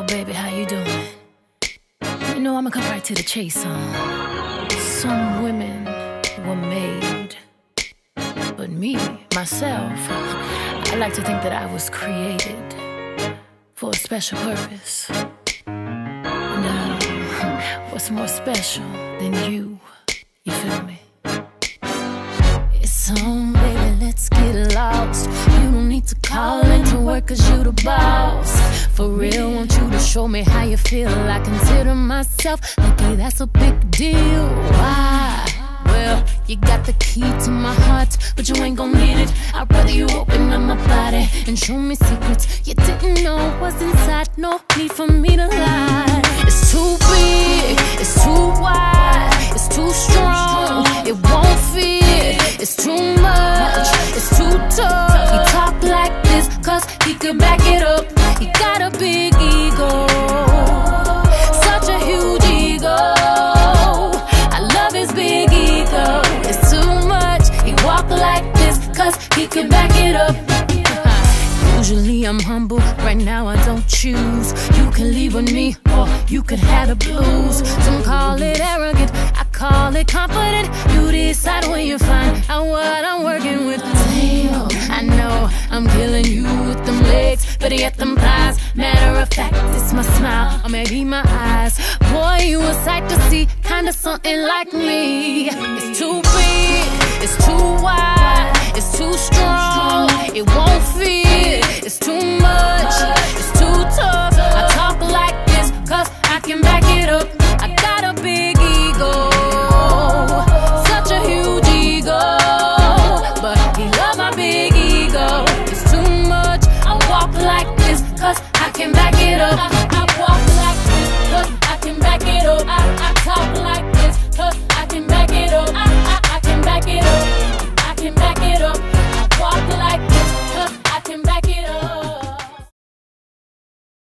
baby, how you doing? You know, I'ma come right to the chase, Some women were made, but me, myself, I like to think that I was created for a special purpose. Now, what's more special than you? You feel me? It's on, baby, let's get lost. You don't need to call into work, cause you the boss. For real, want you to show me how you feel. I consider myself lucky, that's a big deal. Why? Well, you got the key to my heart, but you ain't gon' need it. I'd rather you open up my body and show me secrets you didn't know was inside. No need for me to lie. It's too big, it's too wide, it's too strong, it won't fit. It's too much, it's too tough. He talk like this cause he could back it up. He got a big ego, such a huge ego. I love his big ego. It's too much, he walk like this cause he could back it up. Usually I'm humble, right now I don't choose. You can leave with me or you could have the blues. Some call it arrogant, I call it confident. You decide when you find out what I'm working with. Damn, I know I'm killing you with them legs, better yet them thighs. Matter of fact, it's my smile or maybe my eyes. Boy, you a sight to see, kinda something like me. It's too big, it's too wide,